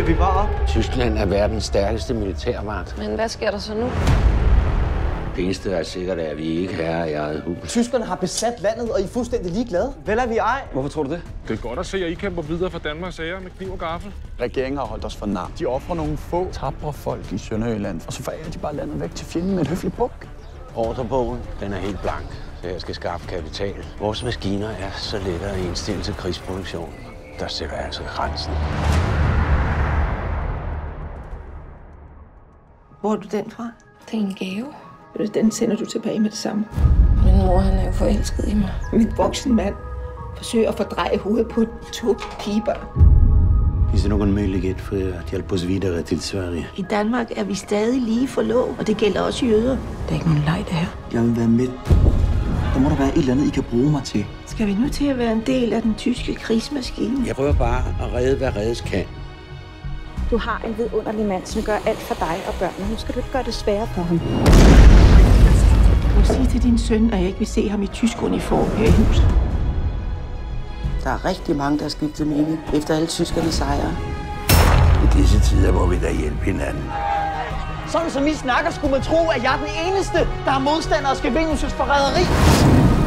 vi bare op. Tyskland er verdens stærkeste militærmagt. Men hvad sker der så nu? Det eneste, der er sikkert, er, at vi ikke er herre i eget hus. Tyskerne har besat landet, og I er fuldstændig ligeglade. Vel er vi ej. Hvorfor tror du det? Det er godt at se, at I kæmper videre for Danmarks ære med kniv og gaffel. Regeringen har holdt os for nar. De offrer nogle få tapre folk i Sønderjylland, og så forærer de bare landet væk til fjenden med et høfligt buk. Ordrebogen, den er helt blank, så jeg skal skaffe kapital. Vores maskiner er så lettere at indstille til krigsproduktion. Der sætter jeg altså grænsen. Hvor er du den fra? Det er en gave. Den sender du tilbage med det samme. Min mor, han er jo forelsket i mig. Min voksen mand forsøger at fordreje hovedet på 2 pigebørn. Finns det någon möjlighet för att hjälpa oss vidare till Sverige? I Danmark er vi stadig lige forlovet, og det gælder også jøder. Det er ikke nogen leg, det her. Jeg vil være med. Der må der være et eller andet, I kan bruge mig til. Skal vi nu til at være en del af den tyske krigsmaskine? Jeg prøver bare at redde, hvad reddes kan. Du har en vidunderlig mand, som gør alt for dig og børnene. Nu skal du ikke gøre det sværere for ham. Kan du sige til din søn, at jeg ikke vil se ham i tysk uniform her i huset? Der er rigtig mange, der har skiftet mening efter alle tyskernes sejre. I disse tider må vi da hjælpe hinanden. Sådan som I snakker, skulle man tro, at jeg er den eneste, der har modstander og skal vindes forræderi.